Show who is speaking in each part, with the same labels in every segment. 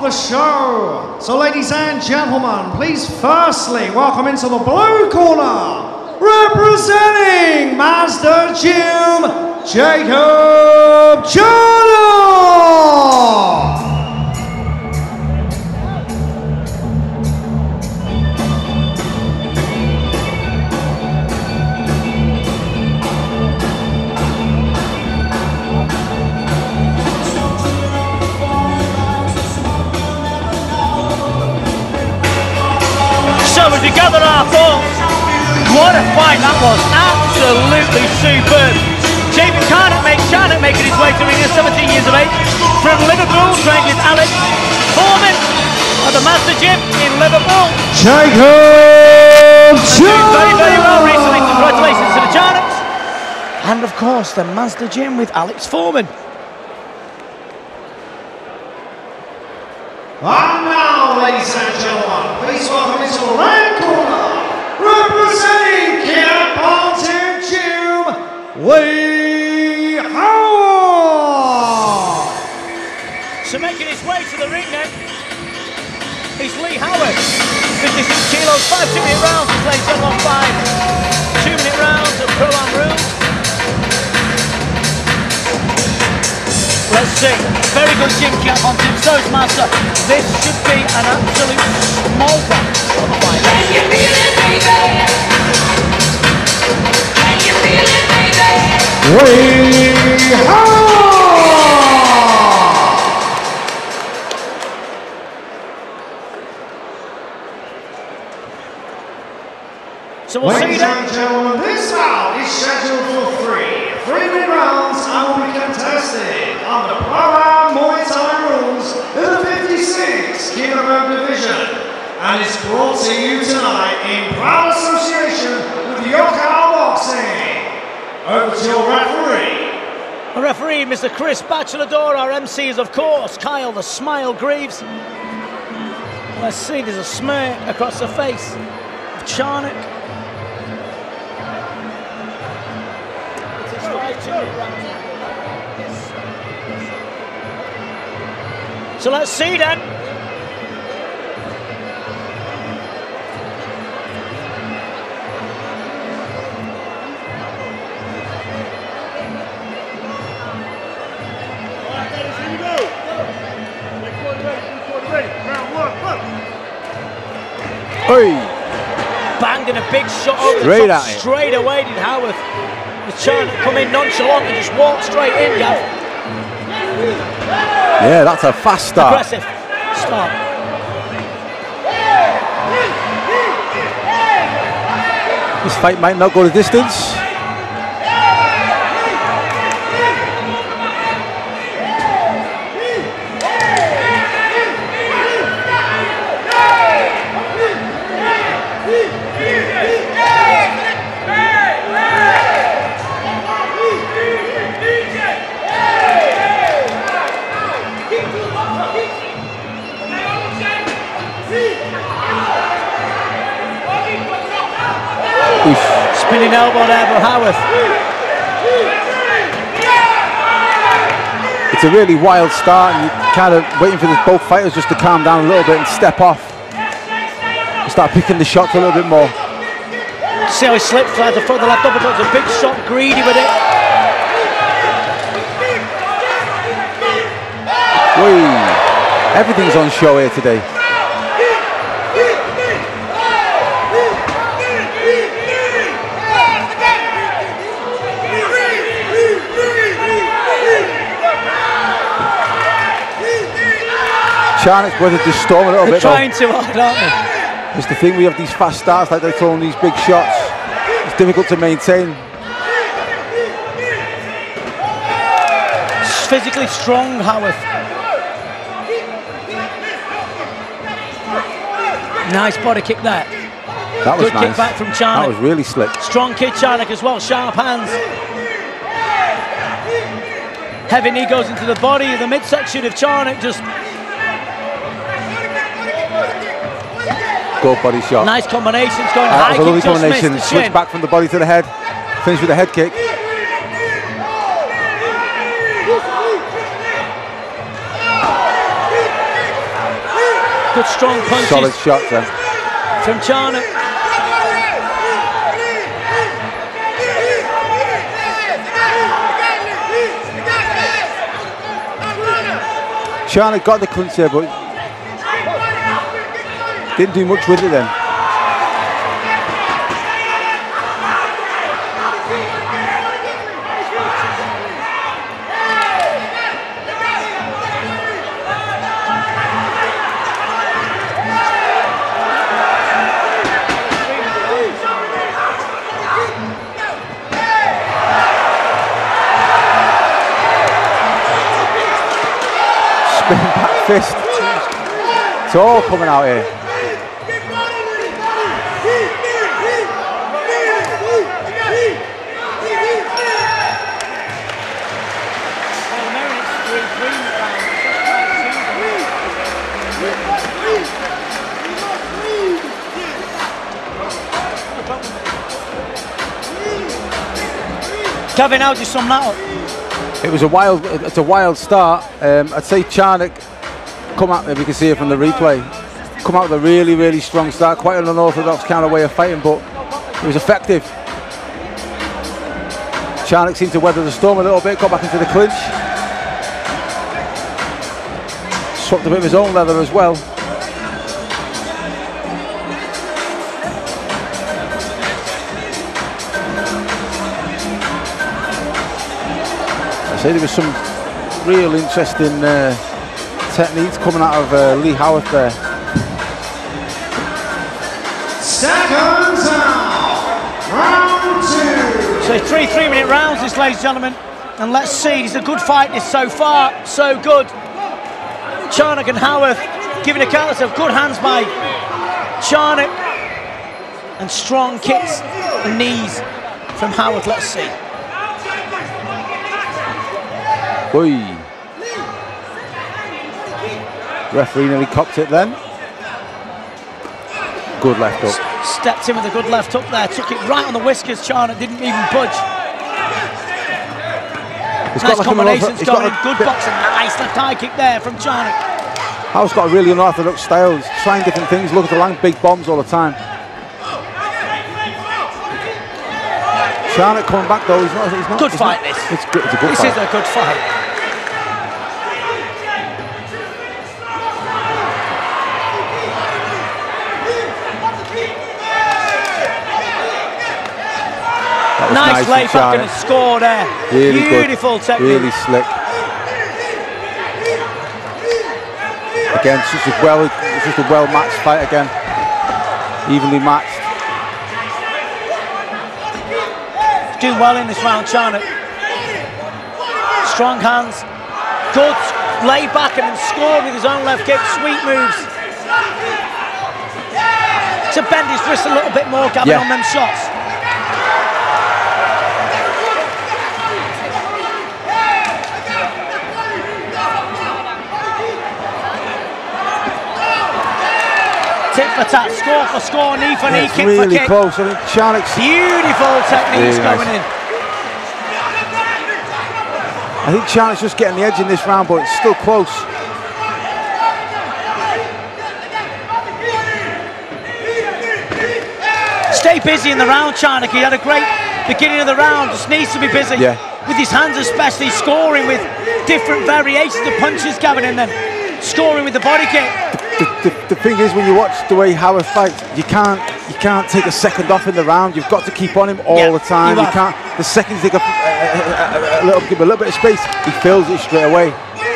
Speaker 1: the show. So ladies and gentlemen, please firstly welcome into the blue corner, representing Mazda Gym, Jacob Jordan.
Speaker 2: As we gather our thoughts, what a fight that was, absolutely superb. Jamie Charnock making his way to ring at 17 years of age, from Liverpool, trained with Alex Foreman at the Mazda Gym in Liverpool.
Speaker 1: Jacob Jordan!
Speaker 2: Very, very well recently, congratulations to the Charnocks. And of course, the Mazda Gym with Alex Foreman.
Speaker 1: And now, ladies and gentlemen, please welcome into the red corner, representing Camp Ponton Gym, Lee Howard.
Speaker 2: So making his way to the ring then is Lee Howard. 56 kilos, 5 2-minute rounds, he's playing 7 on 5 2-minute rounds of Pro-Am rules. Let's see, very good gym cap on him, so is Mazda. This should be an absolute small one of a fight.
Speaker 3: Can you feel it, baby? Can you feel it, baby?
Speaker 1: Lee Howard!
Speaker 2: So we'll see
Speaker 1: Ladies
Speaker 2: that.
Speaker 1: and gentlemen, this bout is scheduled for 3-minute rounds and will be contested under Pro-Am Muay Thai rules in the 56 kilogram division, and is brought to you tonight in proud association with Yokow Boxing. Over to your referee.
Speaker 2: The referee, Mr. Chris Bachelador. Our MC is, of course, Kyle the Smile Greaves. Let's see, there's a smirk across the face of Charnock. So let's see then.
Speaker 4: Hey.
Speaker 2: Banged in a big shot over the top straight away did Howard. The Charnock come in nonchalant and just walk straight in, Gav.
Speaker 4: Yeah, that's a fast start.
Speaker 2: Aggressive start.
Speaker 4: This fight might not go the distance.
Speaker 2: Spinning elbow there for Howard.
Speaker 4: It's a really wild start, and you're kind of waiting for both fighters just to calm down a little bit and step off. And start picking the shots a little bit more.
Speaker 2: See how he slipped, tried to throw the left uppercut. It's a big shot, greedy with it.
Speaker 4: Whee. Everything's on show here today. Charnock's weathered this storm a little bit.
Speaker 2: They're trying too hard, aren't they?
Speaker 4: It's the thing, we have these fast starts, like they're throwing these big shots. It's difficult to maintain.
Speaker 2: Physically strong, Howard. Nice body kick there.
Speaker 4: That was
Speaker 2: good
Speaker 4: nice.
Speaker 2: Kick back from Charnock.
Speaker 4: That was really slick.
Speaker 2: Strong kid Charnock as well, sharp hands. Heavy knee goes into the body, the midsection of Charnock just...
Speaker 4: Good body shot.
Speaker 2: Nice combinations going high.
Speaker 4: That was a lovely combination. Switch back from the body to the head. Finish with a head kick.
Speaker 2: Good strong punches.
Speaker 4: Solid shots then.
Speaker 2: From Charnock.
Speaker 4: Charnock got the clinch there, but didn't do much with it then. Spinning back fist. It's all coming out here.
Speaker 2: Gavin, how do you sum that up?
Speaker 4: It's a wild start. I'd say Charnock come out, if you can see it from the replay, come out with a really, really strong start. Quite an unorthodox kind of way of fighting, but it was effective. Charnock seemed to weather the storm a little bit, got back into the clinch. Swapped a bit of his own leather as well. There was some real interesting techniques coming out of Lee Howarth there.
Speaker 1: Seconds out, round 2.
Speaker 2: So 3 3-minute rounds this, ladies and gentlemen. And let's see, it's a good fight this so far, so good. Charnock and Howarth giving a counter of good hands by Charnock. And strong kicks and knees from Howarth, let's see.
Speaker 4: Oy. Referee nearly copped it then. Good left up.
Speaker 2: Stepped in with a good left hook there, took it right on the whiskers. Charnock didn't even budge. Nice combinations going in, good boxing. Nice left high kick there from Charnock.
Speaker 4: Howarth's got a really unorthodox style. He's trying different things, look at the land, big bombs all the time. Charnock coming back though, he's not
Speaker 2: good fight this.
Speaker 4: It's a good fight.
Speaker 2: This is a good fight. Nice lay back and a score there.
Speaker 4: Really
Speaker 2: beautiful
Speaker 4: good.
Speaker 2: technique.
Speaker 4: Really slick. Again, it's just a well matched fight again. Evenly matched.
Speaker 2: Doing well in this round, Charnock. Strong hands. Good lay back and then scored with his own left kick. Sweet moves. To bend his wrist a little bit more, Gavin, on them shots. Tit for tat, score for score, knee for knee, kick
Speaker 4: really
Speaker 2: for kick.
Speaker 4: Close. I think Charnock's
Speaker 2: beautiful techniques
Speaker 4: really
Speaker 2: going in.
Speaker 4: I think Charnock's just getting the edge in this round, but it's still close.
Speaker 2: Stay busy in the round, Charnock. He had a great beginning of the round, just needs to be busy.
Speaker 4: Yeah.
Speaker 2: With his hands especially, scoring with different variations of punches, Gavin, and then scoring with the body kick.
Speaker 4: The thing is, when you watch the way Howarth fights, you can't take a second off in the round. You've got to keep on him all the time. You can't. The second you take give a little bit of space, he fills it straight away.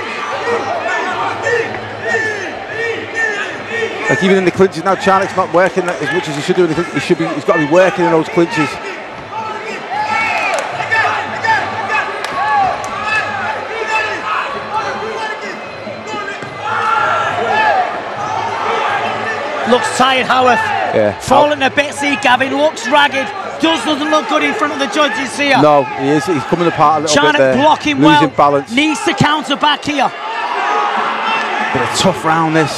Speaker 4: Like even in the clinches now, Charnock's not working as much as he should do. He's got to be working in those clinches.
Speaker 2: Looks tired, Howarth.
Speaker 4: Yeah.
Speaker 2: Falling a bit, see, Gavin looks ragged. Doesn't look good in front of the judges here.
Speaker 4: No, he is. He's coming apart a little
Speaker 2: Charnock
Speaker 4: bit there.
Speaker 2: blocking
Speaker 4: losing
Speaker 2: well.
Speaker 4: balance.
Speaker 2: Needs to counter back here.
Speaker 4: But a tough round this.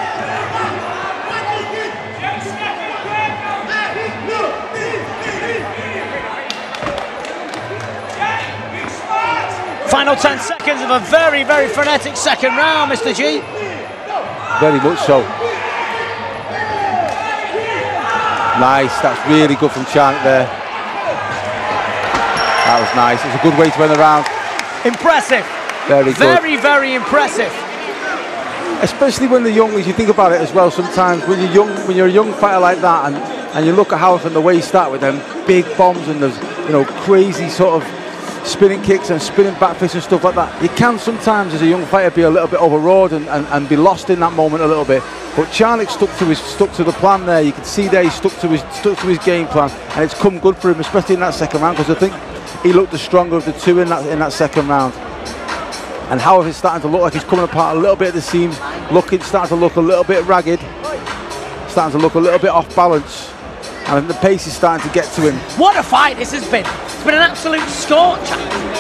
Speaker 2: Final 10 seconds of a very, very frenetic second round, Mr. G.
Speaker 4: Very much so. Nice, that's really good from Charnock there. That was nice. It's a good way to win the round.
Speaker 2: Impressive.
Speaker 4: Very good.
Speaker 2: Very, very impressive.
Speaker 4: Especially when they're young, as you think about it as well, sometimes when you're a young fighter like that and you look at Howarth and the way he started with them big bombs and those, you know, crazy sort of spinning kicks and spinning back fists and stuff like that, you can sometimes as a young fighter be a little bit overawed and be lost in that moment a little bit. But Charnock stuck to the plan there. You can see there he stuck to his game plan, and it's come good for him, especially in that second round, because I think he looked the stronger of the two in that second round. And Howarth is starting to look like he's coming apart a little bit at the seams, starting to look a little bit ragged, starting to look a little bit off balance, and I think the pace is starting to get to him.
Speaker 2: What a fight this has been. It's been an absolute scorcher.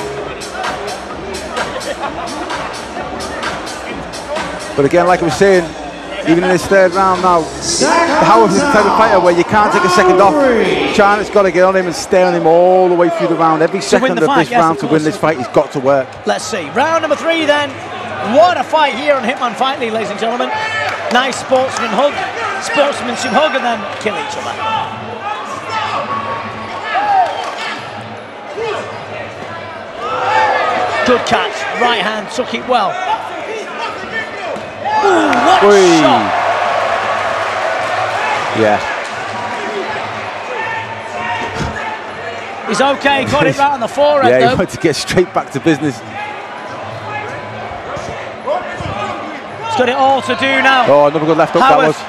Speaker 4: But again, like I was saying, even in this third round now, Howarth is the type of fighter where you can't take a second off. Charnock's got to get on him and stay on him all the way through the round. Every second of this round to win this fight, he's got to work.
Speaker 2: Let's see. Round number 3 then. What a fight here on Hitman Fight League, ladies and gentlemen. Nice sportsmanship hug, and then kill each other. Good catch. Right hand, took it well. Ooh, what a shot!
Speaker 4: Yeah.
Speaker 2: He's okay, got it right on the forehead
Speaker 4: yeah,
Speaker 2: though.
Speaker 4: he wanted to get straight back to business.
Speaker 2: He's got it all to do now.
Speaker 4: Oh, another good left hook that was.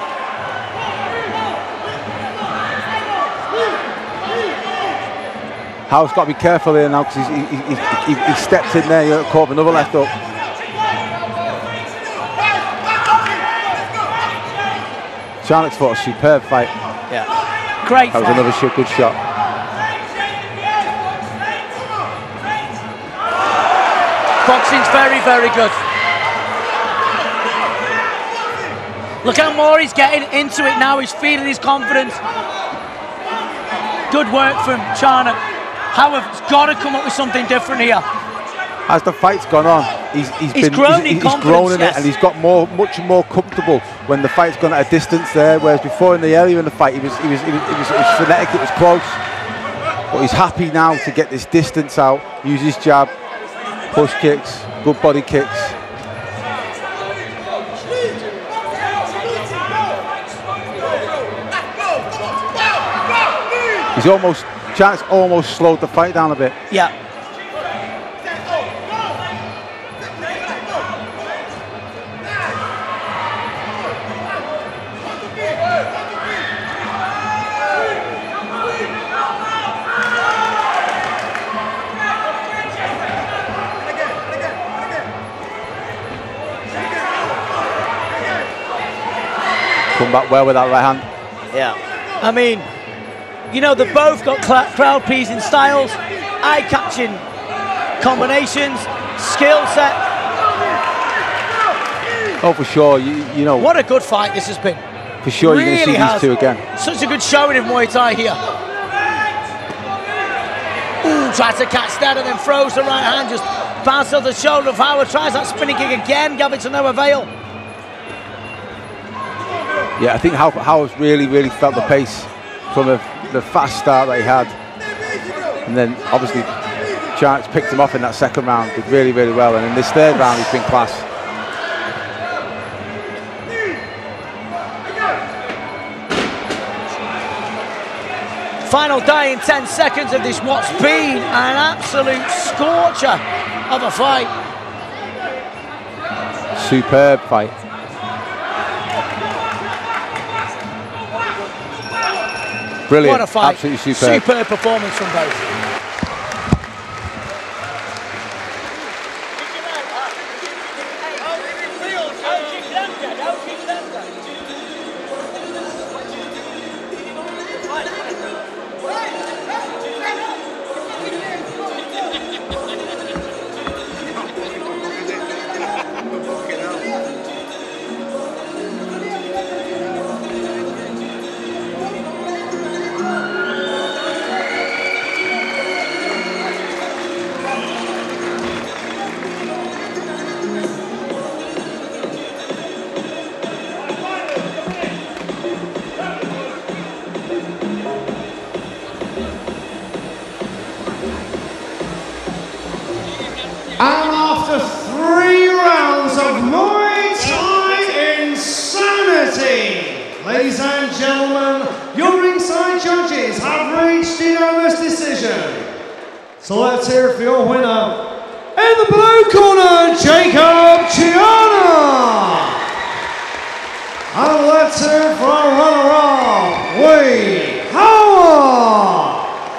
Speaker 4: Howarth's got to be careful here now because he stepped in there, he caught another left hook. Charnock's fought a superb fight.
Speaker 2: Yeah, great
Speaker 4: that was
Speaker 2: fight.
Speaker 4: Another good shot.
Speaker 2: Boxing's very, very good. Look how more he's getting into it now. He's feeling his confidence. Good work from Charnock. Howarth's got to come up with something different here.
Speaker 4: As the fight's gone on, he's grown in it, and he's got much more comfortable when the fight's gone at a distance there. Whereas before, in the earlier in the fight, it was frenetic, it was close. But he's happy now to get this distance out, use his jab, push kicks, good body kicks. Charnock's almost slowed the fight down a bit.
Speaker 2: Yeah.
Speaker 4: Come back well with that right hand.
Speaker 2: Yeah. I mean, you know, they've both got crowd-pleasing styles, eye-catching combinations, skill set.
Speaker 4: Oh, for sure. You know.
Speaker 2: What a good fight this has been.
Speaker 4: For sure, really you're going to see these two again.
Speaker 2: Such a good showing of Muay Thai here. Ooh, tries to catch that and then throws the right hand, just bounces off the shoulder of Howard, tries that spinning kick again, gave it to no avail.
Speaker 4: Yeah, I think Howard's really felt the pace from the fast start that he had, and then obviously Charnock's picked him off in that second round, did really well, and in this third round he's been class.
Speaker 2: Final dying 10 seconds of this what's been an absolute scorcher of a fight.
Speaker 4: Superb fight. Brilliant.
Speaker 2: What a fight.
Speaker 4: Absolutely superb.
Speaker 2: Superb performance from both.
Speaker 1: And after 3 rounds of Muay Thai insanity, ladies and gentlemen, your ringside judges have reached unanimous decision. So let's hear it for your winner. In the blue corner, Jacob Chiana. And let's hear it for our runner-up, Wade Howard.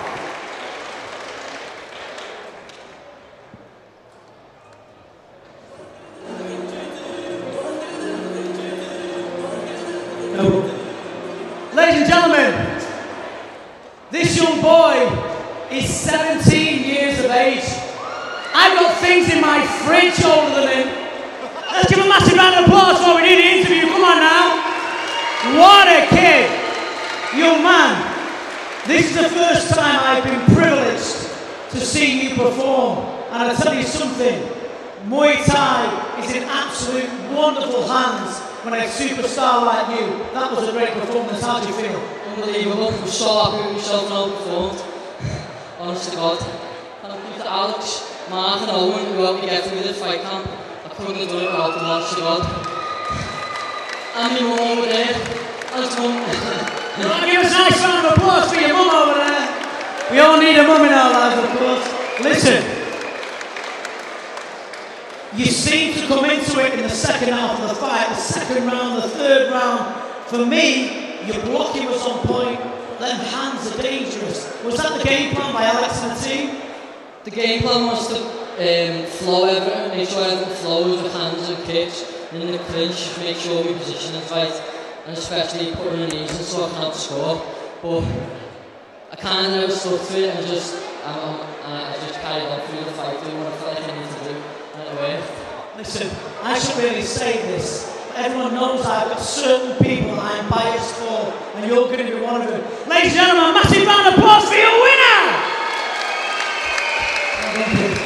Speaker 2: Ladies and gentlemen, this young boy is 17 years of age. I've got things in my fridge older than him. Let's give a massive round of applause while we do the interview. Come on now. What a kid. Young man, this is the first time I've been privileged to see you perform. And I'll tell you something, Muay Thai is in absolute wonderful hands when a superstar like you. That was a great performance. How do you feel?
Speaker 5: Unbelievable. I'm so happy with myself and how I performed. Honest to God. And I think to Alex, Mark and Owen, who helped me get through the fight camp, I couldn't have done it without them, honest to God. And my mum over there. Thanks, mum.
Speaker 2: Give us a nice round of applause for your mum over there. We all need a mum in our lives, of course. Listen, you seem to come into it in the second half of the fight, the second round, the third round. For me, your blocking was on point. Them hands are dangerous. Was that the game plan by Alex and the team?
Speaker 5: The game plan was to flow everything, make sure everything flows with hands and kicks, and in the clinch, just make sure we position the fight, and especially putting the knees in so I can outscore. But I kind of never stuck to it, and I just carried on through the fight, doing what I felt like I needed to do, and it worked.
Speaker 2: Listen, I should really say this. Everyone knows I've got certain people I'm biased for, and you're going to be one of them. Ladies and gentlemen, a massive round of applause for your winner!